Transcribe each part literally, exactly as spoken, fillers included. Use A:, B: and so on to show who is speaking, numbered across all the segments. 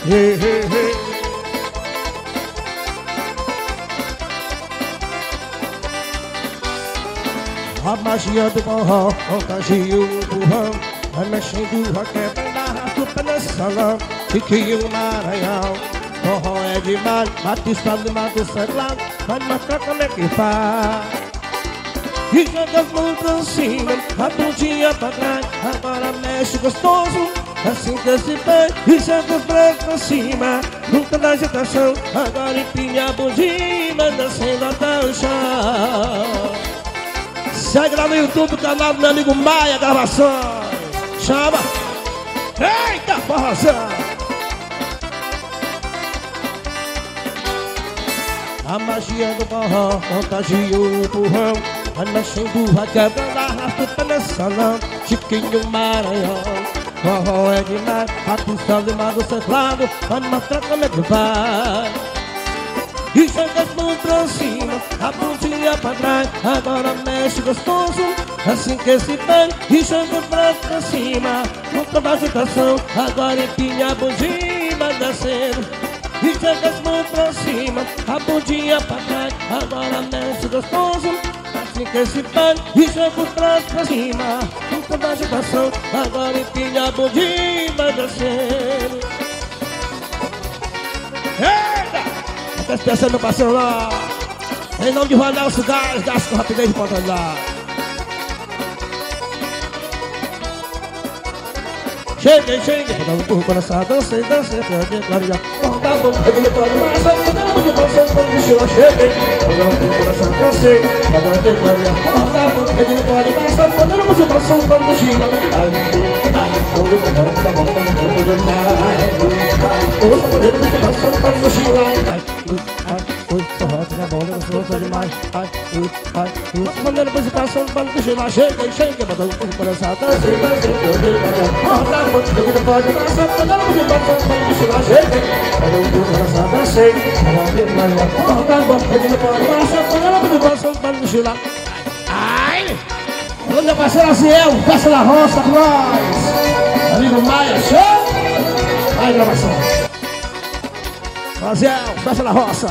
A: Hey, hey, hey. A magia do forró contagia o empurrão, vai mexendo a quebra do pé no salão. Fiquei um Maranhão, forró é demais, Batista do Mato Sagrado, vai mostrar como é que faz. E joga as mãos pra cima, a bundinha pra trás, agora mexe gostoso, assim que se faz. E joga os braços pra cima, nunca dá agitação, agora empinha a bundinha, descendo até o chão. Segue lá no YouTube o canal do meu amigo Maia Gravações. Chama. Eita, forrozão. A magia do forró contagia o empurrão, vai mexendo, vai quebrando, arrasta o pé nesse salão. Chiquinho Maranhão, forró é demais, a pista de mar do teclado, vai mostrar como é que vai. E joga as mãos pra cima, a bundinha pra trás, agora mexe gostoso, assim que se faz. E joga os braços pra cima, nunca dá agitação, agora empinha a bundinha, vai descendo. E joga as mãos pra cima, a bundinha pra trás, agora mexe gostoso, assim que se faz. E joga os braços pra cima, nunca dá agitação, agora empinha a bundinha, vai descendo. Eita! Tá esquecendo meu parceiro lá. Em nome de Ronaldo Gás, gás com rapidez de pontualidade. Cheguei, cheguei, pra dar um burro para essa dança e dança, pra declarar. Corta a boca, ele pode mais, só que não de dança, quando mochila cheguei. Pra dar um burro para essa dança, pra declarar. Corta a boca, ele pode mais, só que não de dança, quando mochila. Ai, ai, quando eu quero, tá bom, tá bom, tá bom. Ouça, quando eu quero, tá bom, quando mochila. Ai, ai, ui, forró, tá bom, eu sou só demais. Ai, ui, ai, ui. Mandando apresentação, quando mochila. Cheguei, cheguei, pra dar um burro para essa dança e dança, pra declarar. Corta a boca, eu não pode mais, só que não de dança, quando mochila. Cheguei, eu não vou dançar, dancei. Corta a boca, eu não pode mais, só que não de dança, quando mochila. Ai! Ô meu parceiro Aziel, Festa da Roça com nós. Amigo Maia, show! Aí, gravação. Aziel, Festa da Roça.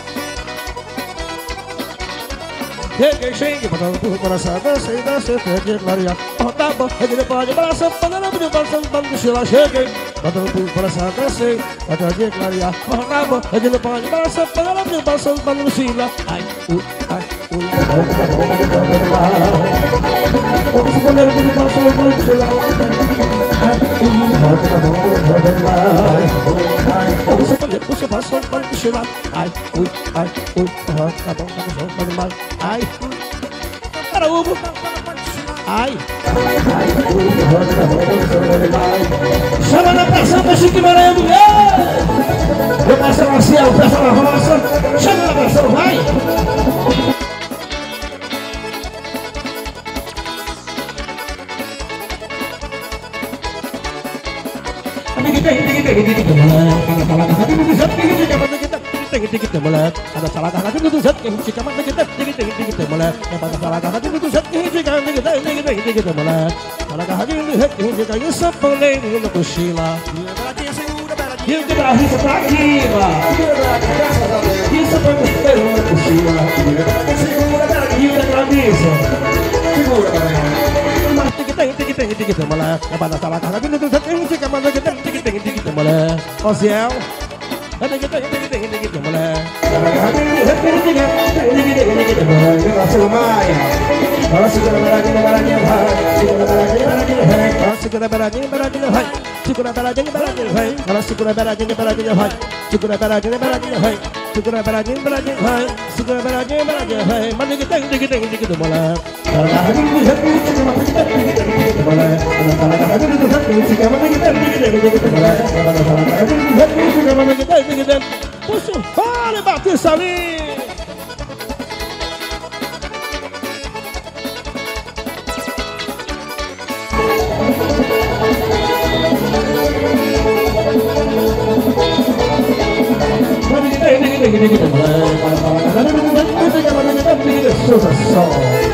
A: Cheguei, cheguei, botando tudo para essa dança e dança, peguei clarear. Corta a boca, ele pode balançar, panela de balançar, para mochila. Cheguei, botando tudo para essa dança e peguei clarear. Corta a boca, ele pode balançar, panela de balançar, para mochila. Ai, ui, ai, ui. Vamos se panela de balançar, para mochila. Vamos se panela, puxa, balançar, para mochila. Ai, ui, ai, ui. Tá bom, tá bom, tá demais. Ai, para Hugo. Ai, chama na pressão pra Chique Morango. Meu parceiro Marcelo, Festa da Roça. Chama na pressão, vai. Tem que ter mulher, cada sala garra do do jeito que a gente fica, mas tem que ter, tem que ter, tem que ter mulher. É para sala garra do do jeito que a gente fica, tem que ter, tem que ter, tem que ter mulher. Sala garra do jeito que a gente fica, e o saponeiro na cochila. E o de Brasília tá aqui, mano. E o saponeiro na cochila. E o de Brasília. Segura, galera. Mas tem que ter, tem que ter, tem que ter mulher. É para sala garra do do jeito que a gente fica, mas tem que ter, tem que ter, tem que ter mulher. Oziel. Tem que ter, tem que ter, tem que ter mulher. Agora segura a beradinha, beradinha, vai. Segura a beradinha, beradinha, vai. Agora segura a beradinha, beradinha, vai. Segura a beradinha, beradinha, vai. Agora segura a beradinha, beradinha, vai. Segura a beradinha, beradinha, vai. Segura a beradinha, beradinha, vai. Segura a beradinha, beradinha, vai. Mas tem que ter, tem que ter, tem que ter mulher. Puxa, fale, Batista ali!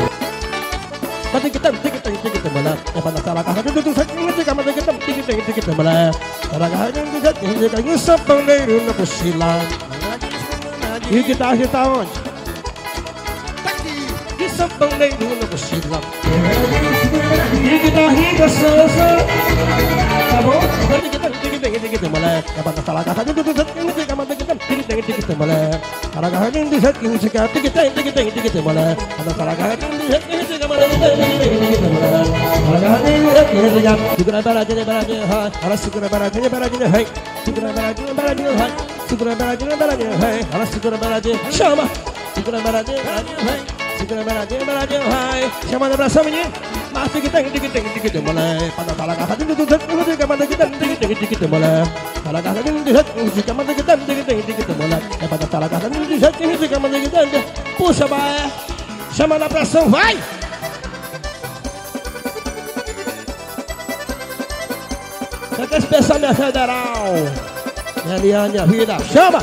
A: Mas tem que ter, tem que ter, tem que ter mulher. É para dançar a casa, tem que ter, tem que ter, tem que ter mulher. Ela agarradinho do jeitinho de cair sanfoneiro na mochila. E guitarra tá onde?
B: Tá aqui.
A: De sanfoneiro na mochila. E guitarrinha gostosa. Tá bom? Mulher, é pra dançar lá, agarradinho do jeitinho de cair mulher. Ela agarradinho do jeitinho de cair mulher. Ela dançar lá, agarradinho do jeitinho de cair mulher. Ela agarradinho do jeitinho de cair. Segura a baradinha, baradinha, vai. Ela segura a baradinha, baradinha, vai. Segura a baradinha, baradinha, vai. Segura a baradinha, baradinha, vai. Ela segura a baradinha, chama. Segura a baradinha, baradinha, vai. Segura a baradinha, baradinha, vai. Chama na bração, menino. Mas tem que tem, tem que tem, tem que ter mulher. Para dançar lá, agarradinho do jeitinho de cair mulher. Tem que ter mulher. Ela agarradinho do jeitinho de cair mulher. Tem que ter mulher. É para dançar lá, agarradinho do jeitinho de cair mulher. Puxa, vai. Chama na pressão, vai. Você quer expressar minha federal? Minha minha vida, chama!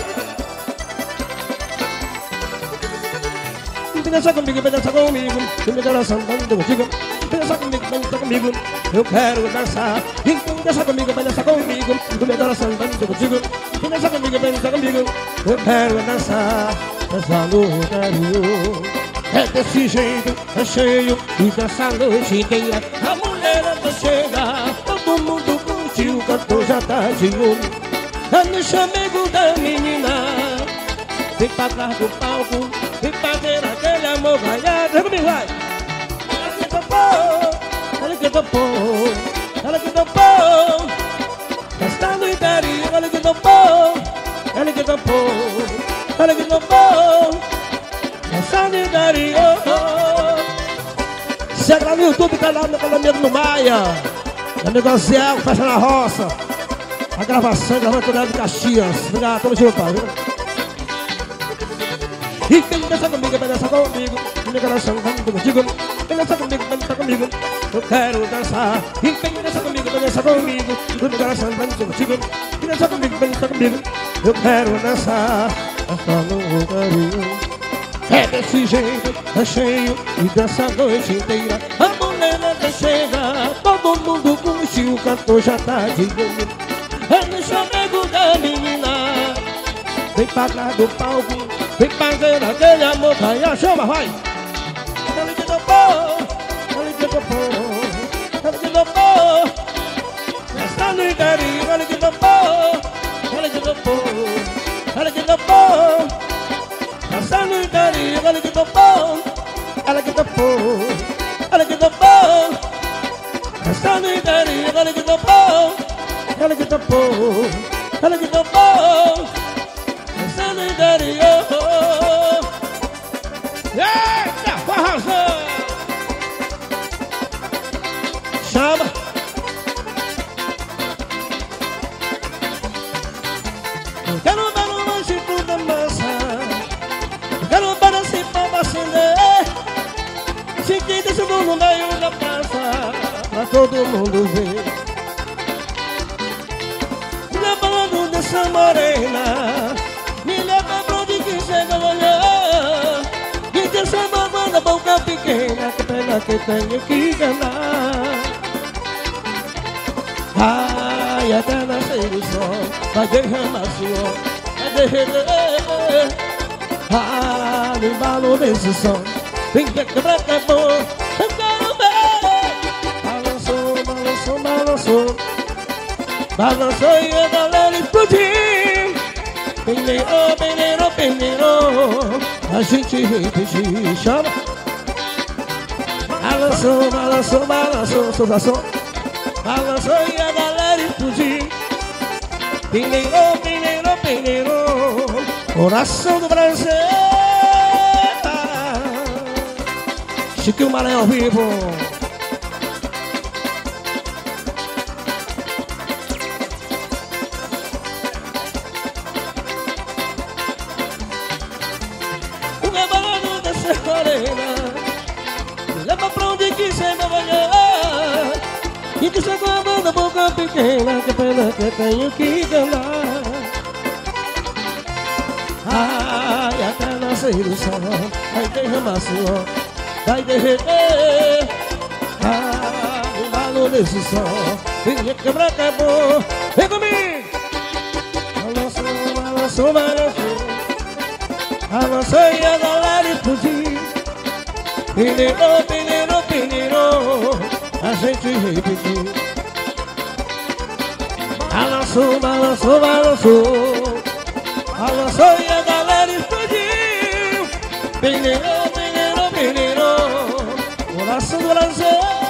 A: Pensa comigo, pensa comigo, eu me dançando contigo. Pensa comigo, pensa comigo, eu quero dançar. Pensa comigo, pensa comigo, eu me dançando contigo. Pensa comigo, pensa comigo, eu quero dançar. Dançar no carinho. É desse jeito, é cheio e dança a noite inteira. A mulherada chega, todo mundo curtiu, o cantor já tá de olho. É no chamego da menina, vem pra trás do palco, vem pra ver aquele amor vaiado. Vem comigo, vai! Ela que topou, ela que topou, ela que topou. Está no interior, ela que topou, ela que topou, ela que topou. Está no interior. Se grava no YouTube, canal meu amigo no Maia. Meu amigo Zé, Festa na Roça. A gravação, gravando toda de Caxias. Obrigado, tamo junto, pai. E quem dança comigo, vai dançar comigo. Meu coração vai contigo. Quem dança comigo, vai dançar comigo. Eu quero dançar. E quem dança comigo, vai dançar comigo. Meu coração vai contigo. Quem dança comigo, vai dançar comigo. Eu quero dançar. Dançar no carinho. É desse jeito, é cheio e dança a noite inteira. A mulherada chega, todo mundo curte, o cantor já tá de olho. É no chamego da menina, vem pra trás do palco, vem fazer aquele amor. Vai, a chama, vai! Ela que topou, ela que topou, ela que topou. Está no interior, ela que topou, ela que topou, ela que topou. Está no interior, ela que topou, ela que topou, ela que topou. Está no interior, ela que topou, ela que topou, ela que topou. Está no interior. Eita, forrozão! Chama! Eu quero dar um lanche pro da massa. Quero participar pra acender. Chiquinho desse mundo no meio da praça, pra todo mundo ver. Lembrando dessa morena, me leva pra onde que chega amanhã. E dessa mamãe da boca pequena, que pena que tenho que enganar. Ai, até nascer o sol, vai derramar suor, vai derreter. Ah, no embalo desse som, vem que quebra que é bom. Eu quero ver. Balançou, balançou, balançou, balançou e a galera explodiu. Peneirou, peneirou, peneirou, a gente repetiu, chama. Balançou, balançou, balançou, som, som. Balançou e a galera explodiu. Peneirou, peneirou, peneirou, coração do Brasil. Chiquinho Maranhão ao vivo. O rebolado dessa morena me leva pra onde que chega amanhã. E que chegou a banda boca pequena, que pena que tenho que enganar. Ai, até nascer o sol, vai derramar suor, vai derreter. Ah, o valor desse sol, finge quebrar acabou. Vem comigo! Balançou, balançou, balançou, balançou e a galera explodiu. Peneirou, peneirou, peneirou, a gente repetiu. Balançou, balançou, balançou, balançou e a galera explodiu. Peneirou, peneirou, peneirou, coração do Brasil.